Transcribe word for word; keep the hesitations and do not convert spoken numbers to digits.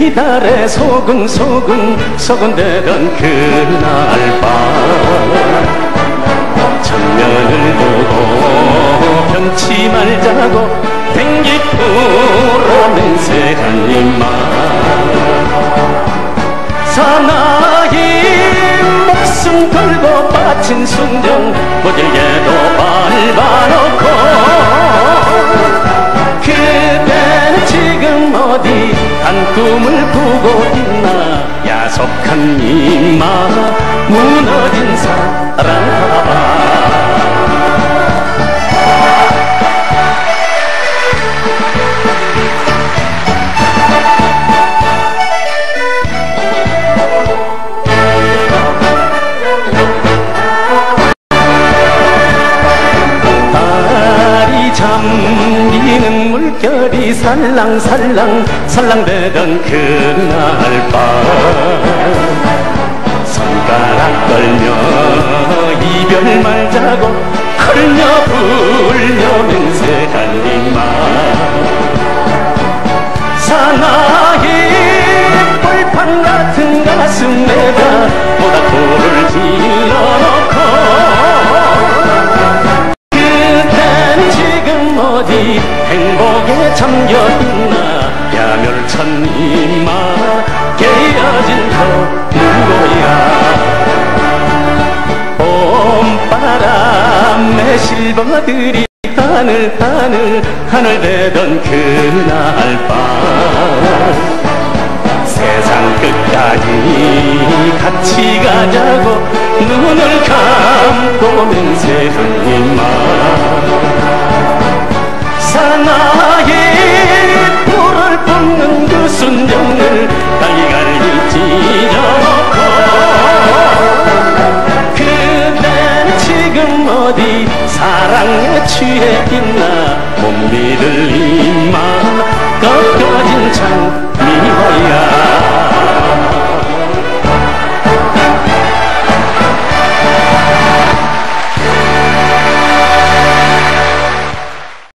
이달에 소근소근 소근대던 그날 밤 정면을 보고 변치 말자고 댕기 풀어 맹세한 이맘 사나이 목숨 걸고 바친 순정 모질게도 밟아놓고 그대는 지금 어디 한 꿈을 꾸고 있나 야속한 이마 무너진 사랑하바 잠기는 물결이 살랑살랑 살랑대던 그날 밤 손가락 떨며 이별 말자고 흘려 불려 맹세한 이맘 사나이 벌판 같은 가슴에다 모닥불을 질러놓고 어디 행복에 잠겨있나 야멸찬 이마 깨어진 저 누구야 봄바람에 실버들이 하늘 하늘 하늘 대던 그날 밤 세상 끝까지 같이 가자고 눈을 감고 맹세한 이마 사나이 불을 뿜는 그 순정을